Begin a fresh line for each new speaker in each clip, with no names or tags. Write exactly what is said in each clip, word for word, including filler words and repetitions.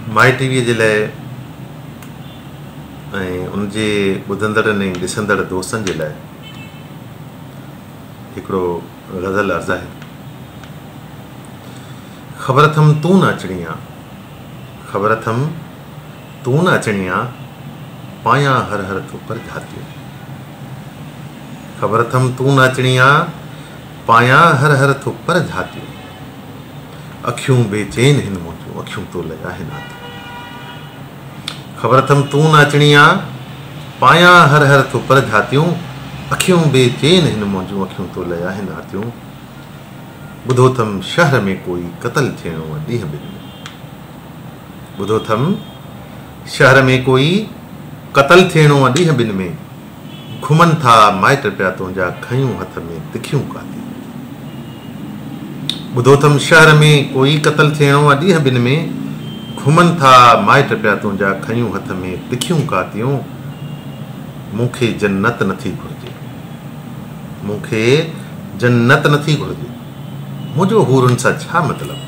माई टीवीअ जे लाइ ऐं उनजे ॿुधंदड़नि ऐं ॾिसंदड़ दोस्तनि जे लाइ हिकिड़ो ग़ज़ल अर्ज़ु आहे। ख़बर अथमि तूं न अचणी आहे, ख़बर अथमि तूं न अचणी आहे, पायां हर हर थुपर झातियूं। ख़बर अथमि तूं न अचणी आहे, पायां हर हर थुपर झातियूं। अखियूं बेचैन हिन मुंहिंजूं, अखियूं तो लाइ आहिनि आतियूं। ख़बर अथमि तूं न अचणी आहे, पायां हर हर थुपर झातियूं। अखियूं बेचैन हिन मुंहिंजूं, अखियूं तो लाइ आहिनि आतियूं। ॿुधो अथमि शहर में कोई क़तल थियणो आहे ॾींहं ॿिनि में। ॿुधो अथमि शहर में कोई क़तल थियणो आहे ॾींहं ॿिनि में। घुमनि था माइट पिया तुंहिंजा, खयूं हथ में तिखियूं कातियूं। ॿुधो अथमि शहर में कोई क़तल थियणो आहे ॾींहं ॿिनि में। घुमनि था माइट पिया तुंहिंजा, खयूं हथ में तिखियूं कातियूं। मूंखे जन्नत नथी घुरिजे, मूंखे जन्नत नथी घुरिजे, मुंहिंजो हूरुनि सां छा मतिलबु।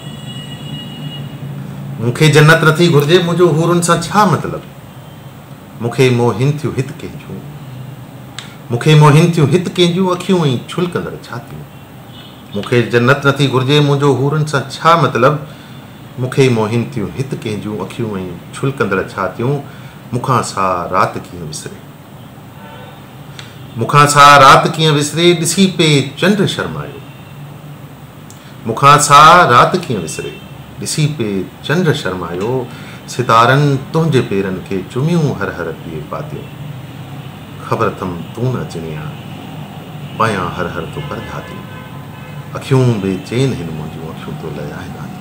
मूंखे जन्नत नथी घुरिजे, मुंहिंजो हूरुनि सां छा मतिलबु। मूंखे मोहिन थियूं हित कंहिंजूं, मूंखे मोहिन थियूं हित कंहिंजूं, अखियूं ऐं छुलकंदड़ छातियूं। मूंखे जन्नत नथी घुरिजे, मुंहिंजो हूरुनि सां छा मतिलबु। मूंखे मोहिन थियूं हित कंहिंजूं, अखियूं ऐं छुलकंदड़ छातियूं। मूंखां सा राति कीअं विसरे, मूंखां सा राति कीअं विसरे, ॾिसी पे चंड शर्मायो। मूंखां सा राति कीअं विसरे, ॾिसी पे चंड शर्मायो। सितारनि तुंहिंजे पेरनि खे चुमियूं हर हर पिए पातियूं। ख़बर अथमि तूं न अचणी आहे, पायां हर हर थुपर झातियूं। अखियूं बेचैन हिन मुंहिंजूं, अखियूं तो लाइ आहिनि आतियूं।